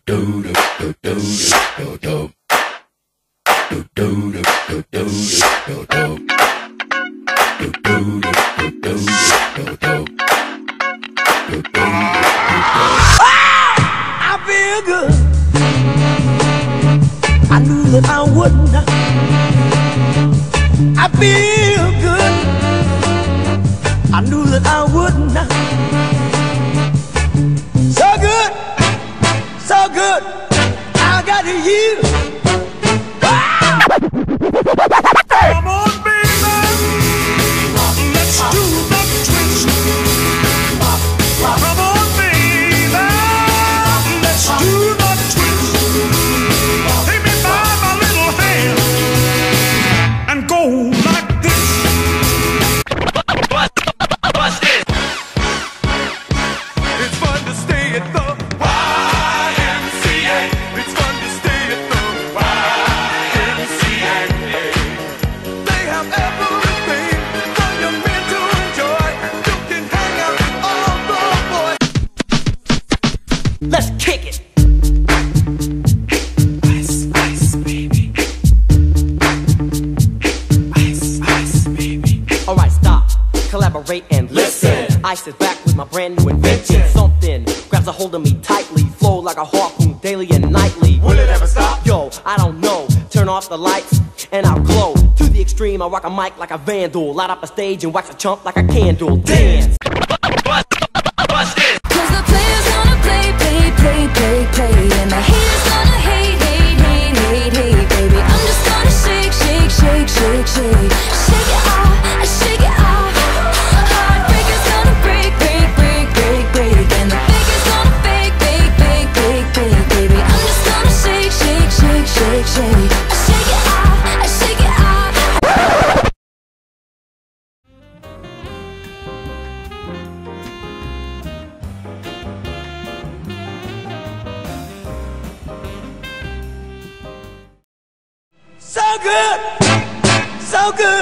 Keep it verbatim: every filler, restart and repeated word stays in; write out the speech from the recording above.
I feel good. I knew that I wouldn't. I feel good. I knew that I wouldn't. So good, so good. I got you. Ah! Come on, baby. Let's do the twist. Come on, baby. Let's do the twist. Take me by my little hand and go like this. Bust it. It's fun to stay at the Y M C A. It's fun to stay at the Y M C A. They have everything for young men to enjoy. You can hang out with all the boys. Let's kick it. Ice, ice, baby. Ice, ice, baby. Alright, stop, collaborate and listen. Ice is back with my brand new invention. Something grabs a hold of me tightly, flow like a harpoon daily and nightly. Will it ever stop? Yo, I don't know. Turn off the lights and I'll glow. To the extreme, I rock a mic like a vandal. Light up a stage and wax a chump like a candle. Dance. Bust it. Cause the players gonna play, play, play, play, play. And the haters gonna hate, hate, hate, hate, hate, baby. I'm just gonna shake, shake, shake, shake, shake. Shake it off, shake it off. Heartbreakers gonna break, break, break, break, break. And the fakers gonna fake, fake, fake, fake, fake, baby. I'm just gonna shake, shake, shake, shake, shake. Shake it off, shake it off. So good, so good.